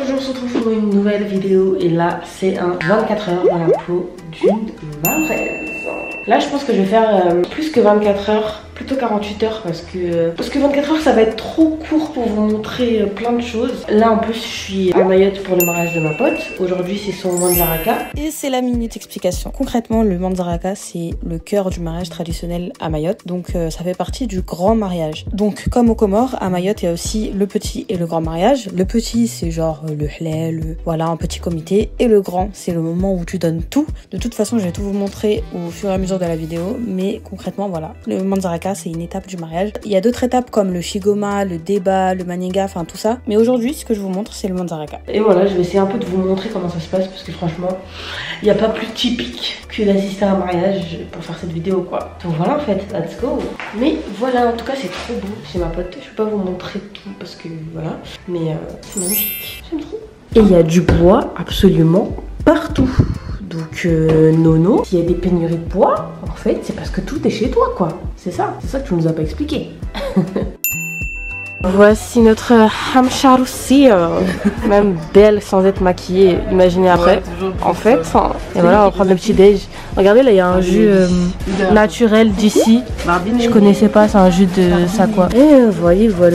Aujourd'hui on se retrouve pour une nouvelle vidéo et là c'est un 24 heures dans la peau d'une marraine. Là je pense que je vais faire plus que 24 heures, plutôt 48 heures parce que 24 heures ça va être trop court pour vous montrer plein de choses. Là en plus je suis à Mayotte pour le mariage de ma pote. Aujourd'hui c'est son Manzaraka. Et c'est la minute explication. Concrètement le Manzaraka c'est le cœur du mariage traditionnel à Mayotte. Donc ça fait partie du grand mariage. Donc comme aux Comores, à Mayotte il y a aussi le petit et le grand mariage. Le petit c'est genre le hlel, voilà un petit comité. Et le grand c'est le moment où tu donnes tout. De toute façon je vais tout vous montrer au fur et à mesure de la vidéo. Mais concrètement voilà, le Manzaraka c'est une étape du mariage. Il y a d'autres étapes comme le shigoma, le débat, le maniga, enfin tout ça. Mais aujourd'hui, ce que je vous montre, c'est le Manzaraka. Et voilà, je vais essayer un peu de vous montrer comment ça se passe parce que franchement, il n'y a pas plus typique que d'assister à un mariage pour faire cette vidéo quoi. Donc voilà en fait, let's go. Mais voilà, en tout cas c'est trop beau chez ma pote. Je vais pas vous montrer tout parce que voilà. Mais c'est magnifique, j'aime trop. Et il y a du bois absolument partout. Donc Nono, s'il y a des pénuries de bois, en fait, c'est parce que tout est chez toi, quoi. C'est ça que tu nous as pas expliqué. Voici notre Hamcharoussi, même belle sans être maquillée, imaginez après. Ouais, en fait, et voilà, on va prendre le petit déj. Regardez, là, il y a un jus naturel d'ici. Je connaissais pas, c'est un jus de ça, quoi. Et voyez, voilà.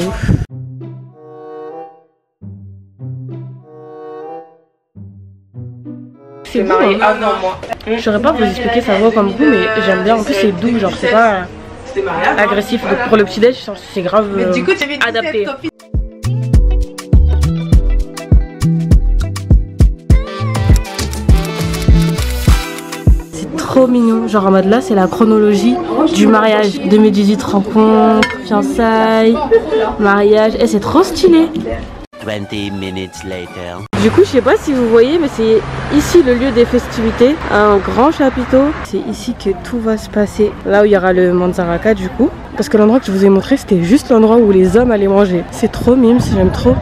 C'est marié avant moi. Je saurais pas vous expliquer ça vaut comme goût, mais j'aime bien. En plus, c'est doux, genre c'est pas agressif. Donc pour le petit déj, c'est grave adapté. C'est trop mignon. Genre en mode là, c'est la chronologie du mariage. 2018 rencontre, fiançailles, mariage. Et c'est trop stylé. 20 minutes later. Du coup, je sais pas si vous voyez, mais c'est ici le lieu des festivités, un grand chapiteau. C'est ici que tout va se passer, là où il y aura le Manzaraka du coup. Parce que l'endroit que je vous ai montré, c'était juste l'endroit où les hommes allaient manger. C'est trop mime, j'aime trop.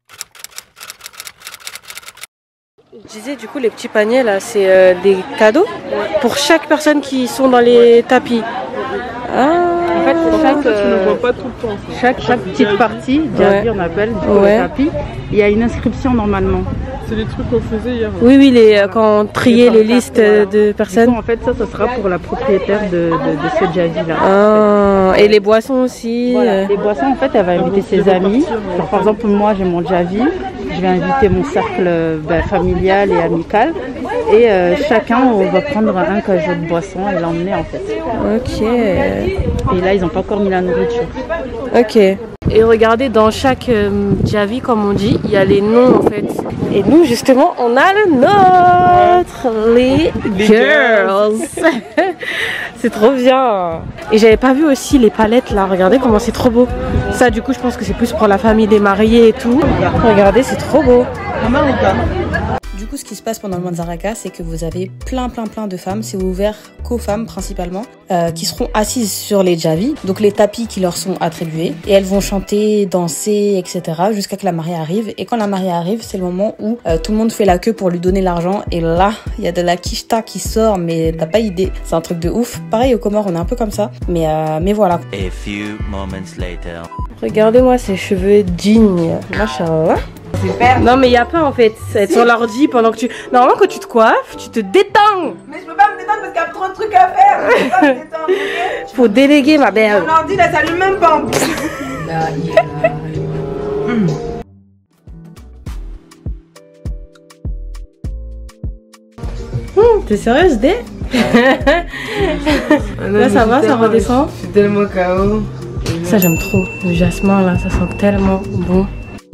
Je disais du coup, les petits paniers là, c'est des cadeaux pour chaque personne qui sont dans les tapis. Ah. En fait, tu ne vois pas tout le temps. Chaque petite partie, Javi on appelle, le tapis, il y a une inscription normalement. C'est les trucs qu'on faisait hier. Oui, quand on triait les listes de personnes. Coup, en fait, ça sera pour la propriétaire de ce Javi là. Ah, et les boissons aussi. Voilà. Les boissons, en fait, elle va inviter ses amis. Alors, par exemple, moi j'ai mon Javi, je vais inviter mon cercle familial et amical. Et chacun on va prendre un cajot de boisson et l'emmener en fait. Ok. Et là ils n'ont pas encore mis la nourriture. Ok. Et regardez, dans chaque Javi comme on dit, il y a les noms en fait. Et nous justement on a le nôtre, les girls. C'est trop bien. Et j'avais pas vu aussi les palettes là, regardez comment c'est trop beau. Ça du coup je pense que c'est plus pour la famille des mariés et tout. Regardez, c'est trop beau. Du coup, ce qui se passe pendant le Manzaraka, c'est que vous avez plein de femmes, c'est ouvert qu'aux femmes principalement, qui seront assises sur les javis, donc les tapis qui leur sont attribués, et elles vont chanter, danser, etc. jusqu'à que la mariée arrive. Et quand la mariée arrive, c'est le moment où tout le monde fait la queue pour lui donner l'argent, et là, il y a de la quicheta qui sort, mais t'as pas idée, c'est un truc de ouf. Pareil, aux Comores, on est un peu comme ça, mais voilà. A few moments later. Regardez-moi ces cheveux dignes, machallah. Super. Non mais y a pas en fait, être sur l'ordi pendant que tu... Normalement quand tu te coiffes, tu te détends. Mais je peux pas me détendre parce qu'il y a trop de trucs à faire. Je peux pas me détendre, ok? Faut déléguer ma belle. Mon ordi là, ça s'allume même pas. T'es sérieuse, Dé? Là ça va, ça redescend? Je suis tellement KO. Ça j'aime trop, le jasmin là, ça sent tellement bon.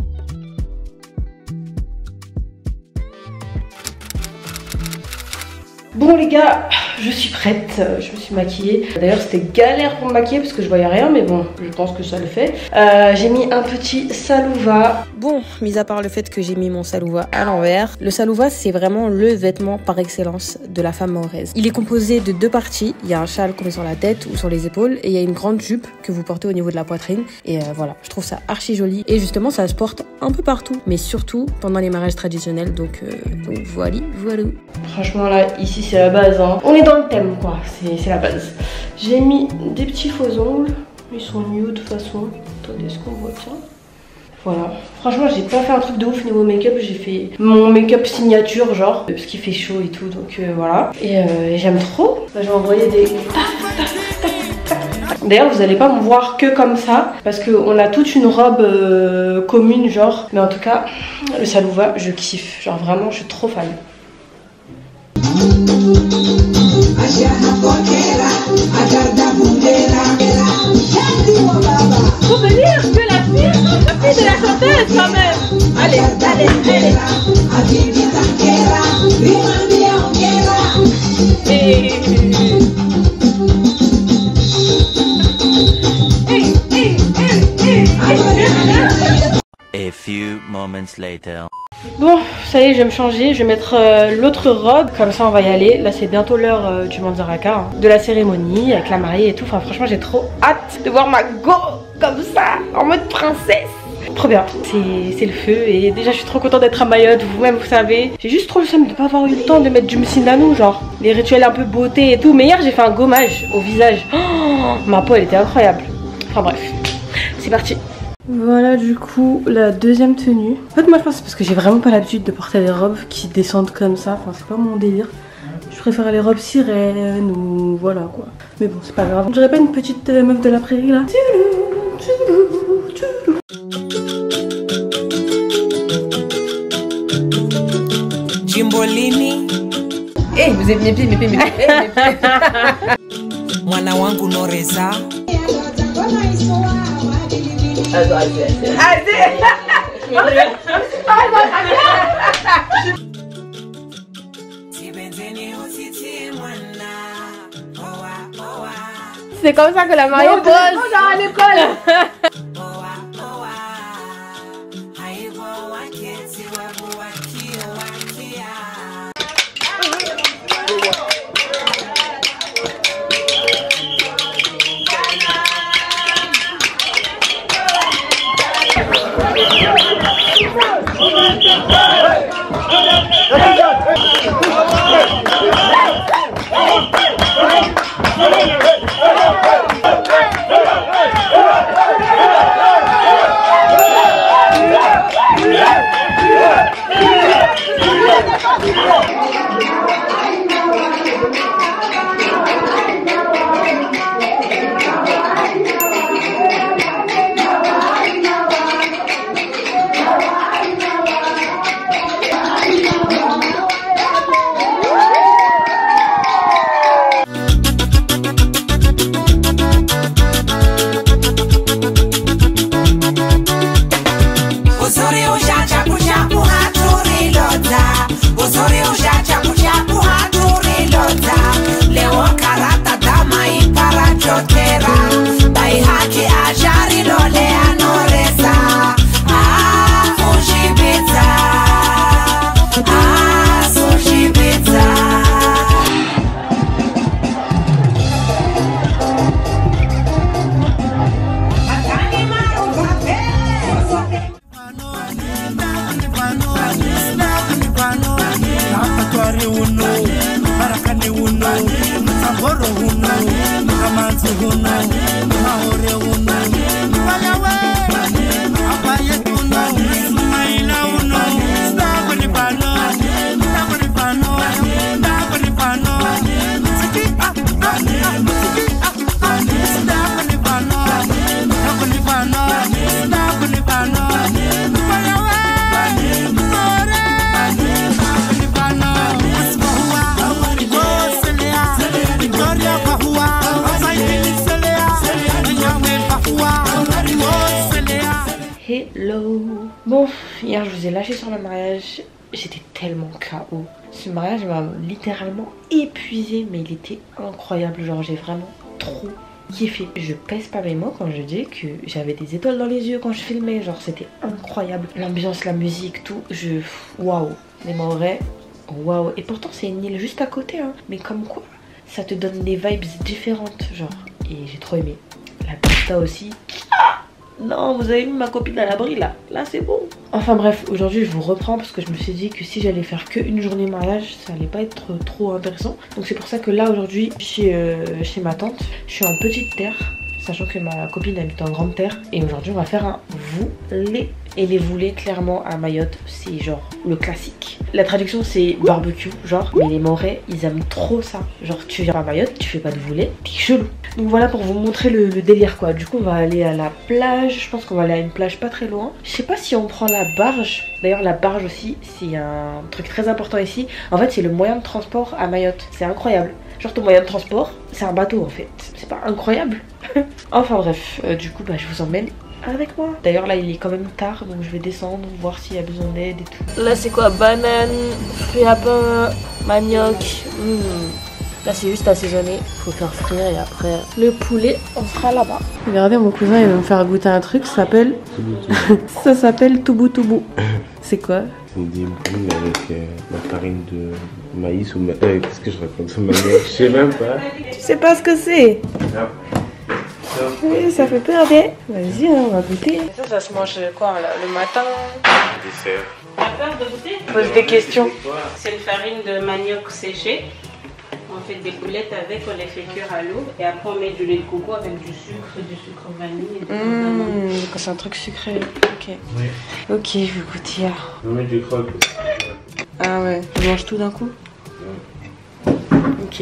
Bon les gars, je suis prête, je me suis maquillée. D'ailleurs c'était galère pour me maquiller parce que je voyais rien, mais bon, je pense que ça le fait. J'ai mis un petit salouva. Bon, mis à part le fait que j'ai mis mon salouva à l'envers, le salouva c'est vraiment le vêtement par excellence de la femme mahoraise. Il est composé de deux parties, il y a un châle qu'on met sur la tête ou sur les épaules, et il y a une grande jupe que vous portez au niveau de la poitrine. Et voilà, je trouve ça archi joli. Et justement ça se porte un peu partout, mais surtout pendant les mariages traditionnels, donc voilà. Franchement là, ici c'est la base, hein. On est dans le thème quoi, c'est la base. J'ai mis des petits faux ongles, ils sont mieux de toute façon. Attendez ce qu'on voit, tiens. Voilà, franchement j'ai pas fait un truc de ouf niveau make-up, j'ai fait mon make-up signature genre, parce qu'il fait chaud et tout, donc voilà. Et j'aime trop. Là, je vais envoyer des... D'ailleurs vous allez pas me voir que comme ça, parce qu'on a toute une robe commune genre, mais en tout cas le Salouva je kiffe, genre vraiment je suis trop fan. Faut venir que la fille de la chanteuse quand même. Allez, allez, allez. A few moments later. Bon, ça y est, je vais me changer, je vais mettre l'autre robe, comme ça on va y aller. Là c'est bientôt l'heure du Manzaraka, hein, de la cérémonie avec la mariée et tout. Enfin franchement j'ai trop hâte de voir ma go comme ça, en mode princesse. Trop bien, c'est le feu et déjà je suis trop contente d'être à Mayotte, vous-même vous savez. J'ai juste trop le seum de pas avoir eu le temps de mettre du msindano, genre les rituels un peu beauté et tout. Mais hier j'ai fait un gommage au visage, oh, ma peau elle était incroyable. Enfin bref, c'est parti. Voilà du coup la deuxième tenue. En fait moi je pense que c'est parce que j'ai vraiment pas l'habitude de porter des robes qui descendent comme ça. Enfin c'est pas mon délire. Je préfère les robes sirènes ou voilà quoi. Mais bon c'est pas grave. Je dirais pas une petite meuf de la prairie là. Jimbolini. Eh, vous êtes mes pieds, mes pieds, mes pieds. Mwana wangu Noreza. C'est comme ça que la mariée pose. À l'école. Hello. Bon, hier je vous ai lâché sur le mariage. J'étais tellement KO. Ce mariage m'a littéralement épuisée, mais il était incroyable. Genre j'ai vraiment trop kiffé. Je pèse pas mes mots quand je dis que j'avais des étoiles dans les yeux quand je filmais. Genre c'était incroyable. L'ambiance, la musique, tout. Waouh. Les Mahorais, waouh. Et pourtant c'est une île juste à côté, hein. Mais comme quoi, ça te donne des vibes différentes, genre. Et j'ai trop aimé. La pista aussi. Non, vous avez mis ma copine à l'abri là. Là c'est bon. Enfin bref, aujourd'hui je vous reprends parce que je me suis dit que si j'allais faire qu'une journée mariage, ça allait pas être trop intéressant. Donc c'est pour ça que là aujourd'hui, chez ma tante, je suis en petite terre, sachant que ma copine habite en grande terre. Et aujourd'hui on va faire un volet Et les boulets, clairement, à Mayotte, c'est genre le classique. La traduction, c'est barbecue, genre. Mais les Mahorais, ils aiment trop ça. Genre, tu viens à Mayotte, tu fais pas de boulets, t'es chelou. Donc voilà pour vous montrer le délire, quoi. Du coup, on va aller à la plage. Je pense qu'on va aller à une plage pas très loin. Je sais pas si on prend la barge. D'ailleurs, la barge aussi, c'est un truc très important ici. En fait, c'est le moyen de transport à Mayotte. C'est incroyable. Genre, ton moyen de transport, c'est un bateau, en fait. C'est pas incroyable? Enfin bref, du coup, bah, je vous emmène avec moi. D'ailleurs là il est quand même tard, donc je vais descendre voir s'il y a besoin d'aide et tout. Là c'est quoi? Banane, fruits à pain, manioc. Là c'est juste assaisonné, faut faire frire et après le poulet on sera là-bas. Regardez, mon cousin il va me faire goûter un truc, ça s'appelle ça s'appelle toubou toubou. C'est quoi? C'est des boules avec la farine de maïs ou qu'est-ce que je raconte? Manioc, je sais même pas. Tu sais pas ce que c'est? Oui, ça fait peur, des. Vas-y, on va goûter. Ça se mange quoi là, le matin? Dessert. T'as peur de goûter? Pose des questions. C'est une farine de manioc séché. On fait des boulettes avec, on les fait cuire à l'eau. Et après on met du lait de coco avec du sucre vanille. Et C'est un truc sucré. Ok. Oui. Ok, je vais goûter. On met du croque. Ah ouais, tu manges tout d'un coup? Ok.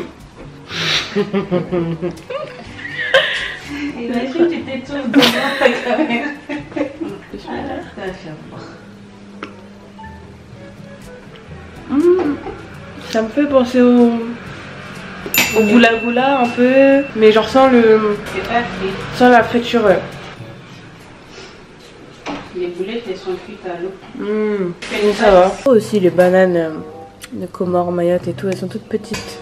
Imagine tu t'étouffes devant ta caméra. Ça me fait penser au goula goula un peu, mais genre sans sans la friture. Ouais. Les boulettes elles sont cuites à l'eau. Ça va. Aussi les bananes de Comores, Mayotte et tout, elles sont toutes petites.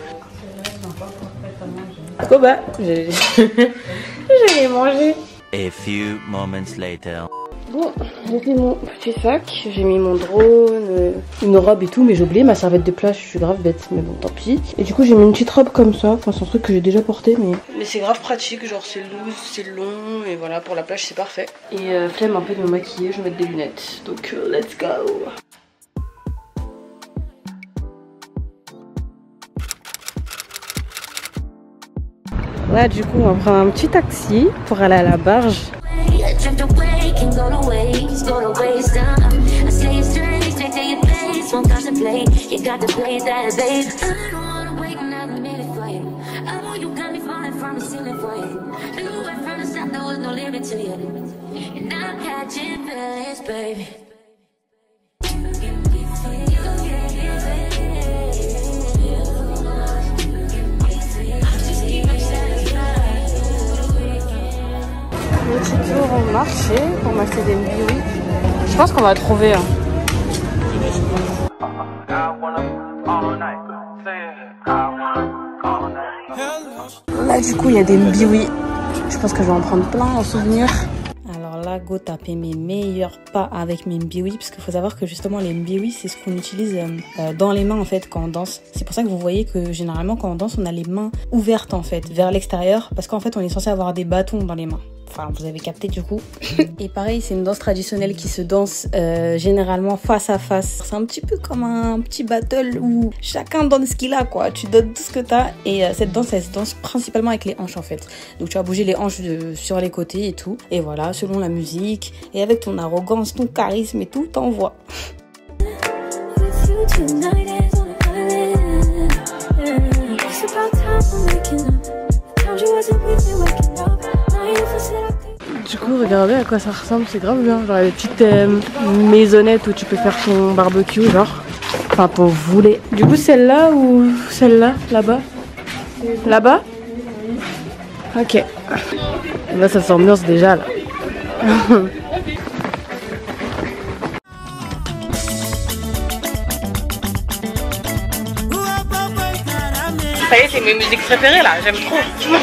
Oh bah, j'allais manger. A few moments later. Bon, j'ai fait mon petit sac, j'ai mis mon drone, une robe et tout, mais j'ai oublié ma serviette de plage, je suis grave bête, mais bon tant pis. Et du coup j'ai mis une petite robe comme ça, enfin c'est un truc que j'ai déjà porté, mais c'est grave pratique, genre c'est loose, c'est long, et voilà, pour la plage c'est parfait. Et flemme un peu de me maquiller, je vais mettre des lunettes, donc let's go. Là du coup on va prendre un petit taxi pour aller à la barge. Petit tour au marché pour m'acheter des biwi. Je pense qu'on va trouver. Là du coup il y a des biwi. Je pense que je vais en prendre plein en souvenir. Alors là go taper mes meilleurs pas avec mes mbiwi, parce qu'il faut savoir que justement les mbiwi c'est ce qu'on utilise dans les mains en fait quand on danse. C'est pour ça que vous voyez que généralement quand on danse on a les mains ouvertes en fait vers l'extérieur, parce qu'en fait on est censé avoir des bâtons dans les mains. Enfin, vous avez capté du coup. Et pareil, c'est une danse traditionnelle qui se danse généralement face à face. C'est un petit peu comme un petit battle où chacun donne ce qu'il a, quoi. Tu donnes tout ce que t'as. Et cette danse, elle se danse principalement avec les hanches, en fait. Donc tu vas bouger les hanches sur les côtés et tout. Et voilà, selon la musique. Et avec ton arrogance, ton charisme et tout, t'envoies. Du coup, regardez à quoi ça ressemble, c'est grave bien. Genre, les petites maisonnettes où tu peux faire ton barbecue, genre. Enfin, ton boulet. Du coup, celle-là ou celle-là, là-bas? Là-bas? Ok. Là, ça s'ambiance déjà, là. Ça y est, c'est mes musiques préférées, là. J'aime trop.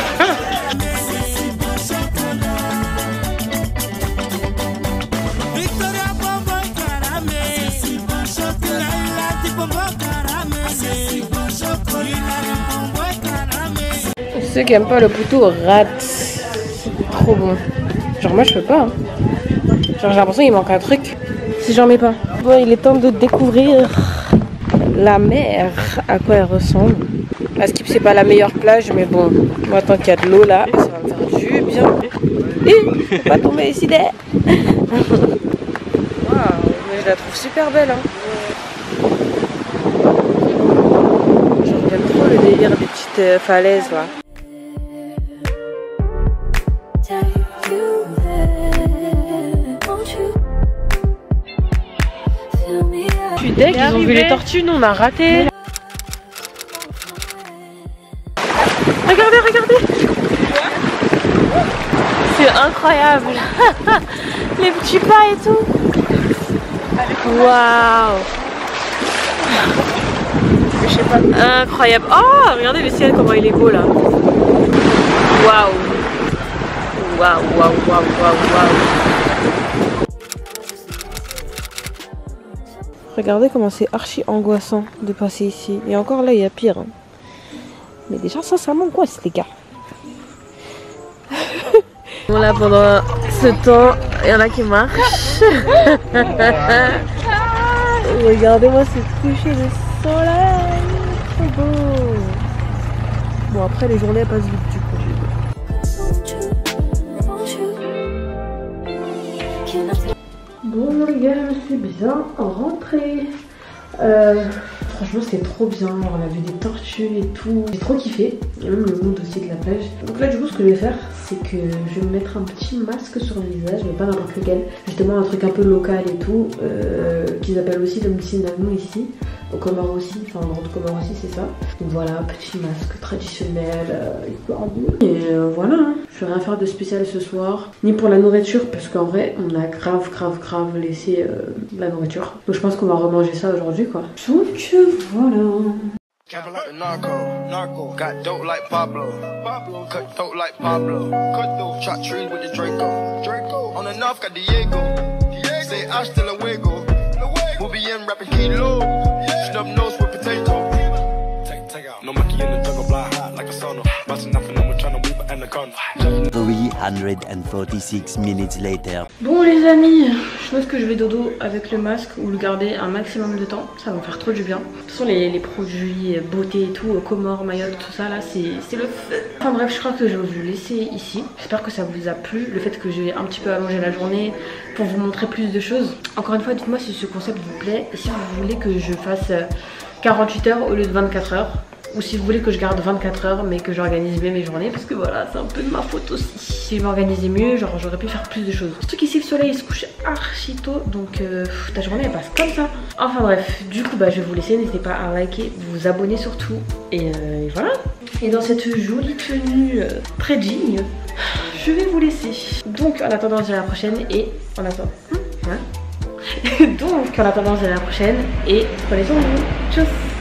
Ceux qui aiment pas le poteau ratent. C'est trop bon. Genre moi je peux pas. Hein. Genre j'ai l'impression qu'il manque un truc si j'en mets pas. Bon, il est temps de découvrir la mer, à quoi elle ressemble. La Skip c'est pas la meilleure plage, mais bon, moi tant qu'il y a de l'eau là, ça va me faire du bien. Faut pas tomber ici derrière. je la trouve super belle. Hein. J'aime trop le délire des petites falaises là. Je suis deg, ils ont vu les tortues, nous on a raté. Regardez, regardez. C'est incroyable. Les petits pas et tout. Waouh. Incroyable. Oh, regardez le ciel comment il est beau là. Waouh. Waouh, waouh, waouh, waouh, waouh. Regardez comment c'est archi angoissant de passer ici. Et encore là, il y a pire. Hein. Mais déjà, ça m'angoisse, les gars. Bon, là, pendant ce temps, il y en a qui marchent. Regardez-moi ce coucher de soleil. Trop beau. Bon, après, les journées passent vite du coup. Bon les gars, je suis bien rentrée. Franchement c'est trop bien, on a vu des tortues et tout. J'ai trop kiffé, et même le mood aussi de la plage. Donc là du coup ce que je vais faire c'est que je vais me mettre un petit masque sur le visage, mais pas n'importe lequel. Justement un truc un peu local et tout, qu'ils appellent aussi le mtinanou ici. Au Comores aussi, enfin dans le Comores aussi c'est ça. Donc voilà, petit masque traditionnel, hyper beau. Et voilà, hein. Je vais rien faire de spécial ce soir. Ni pour la nourriture, parce qu'en vrai on a grave laissé la nourriture. Donc je pense qu'on va remanger ça aujourd'hui quoi. Donc voilà. Camping like the narco, got dope like Pablo, cut dope like Pablo, chop trees with the Draco, on the north got Diego, say hasta luego, we'll be in rapping kilo, snub nose with potato, take out, no monkey in the jungle, blind hot like a sauna, busting nothing, I'm trying to weave an anaconda. 346 minutes later. Bon les amis, je pense que je vais dodo avec le masque ou le garder un maximum de temps. Ça va me faire trop du bien. De toute façon les produits beauté et tout, Comores, Mayotte, tout ça là c'est le feu. Enfin bref, je crois que je vais vous laisser ici. J'espère que ça vous a plu. Le fait que j'ai un petit peu allongé la journée pour vous montrer plus de choses. Encore une fois, dites-moi si ce concept vous plaît. Et si vous voulez que je fasse 48 heures au lieu de 24 heures. Ou si vous voulez que je garde 24 heures mais que j'organise bien mes journées, parce que voilà, c'est un peu de ma faute aussi. Si je m'organisais mieux, genre j'aurais pu faire plus de choses. Surtout qu'ici le soleil il se couche archi tôt, donc ta journée elle passe comme ça. Enfin bref, du coup bah je vais vous laisser, n'hésitez pas à liker, vous abonner surtout. Et voilà. Et dans cette jolie tenue très digne, je vais vous laisser. Donc en attendant je dirai à la prochaine et en attendant. Donc en attendant je dirai à la prochaine et prenez soin de vous. Tchuss.